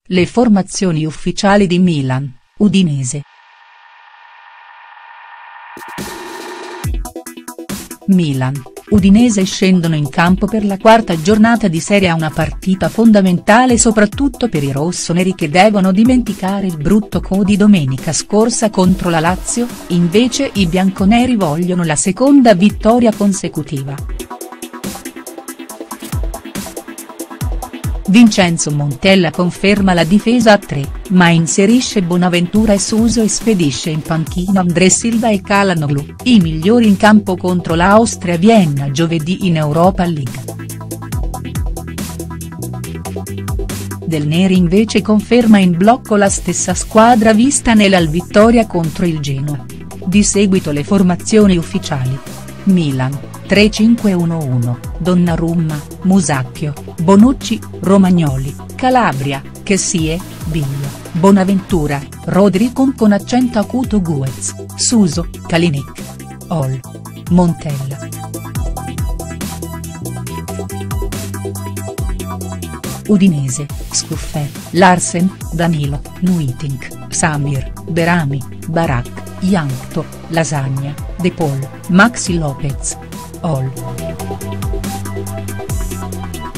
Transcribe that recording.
Le formazioni ufficiali di Milan, Udinese. Milan, Udinese scendono in campo per la quarta giornata di Serie A, una partita fondamentale soprattutto per i rossoneri che devono dimenticare il brutto co di domenica scorsa contro la Lazio. Invece i bianconeri vogliono la seconda vittoria consecutiva. Vincenzo Montella conferma la difesa a 3, ma inserisce Bonaventura e Suso e spedisce in panchina André Silva e Calhanoglu, i migliori in campo contro l'Austria Vienna giovedì in Europa League. Del Neri invece conferma in blocco la stessa squadra vista nella vittoria contro il Genoa. Di seguito le formazioni ufficiali. Milan, 3-5-1-1, Donnarumma, Musacchio, Bonucci, Romagnoli, Calabria, Kessie, Biglia, Bonaventura, Rodri con accento acuto, Guez, Suso, Kalinic, Hall, Montella. Udinese, Scuffè, Larsen, Danilo, Nuitink, Samir, Berami, Barak, Jankto, Lasagna, De Paul, Maxi Lopez, Hall.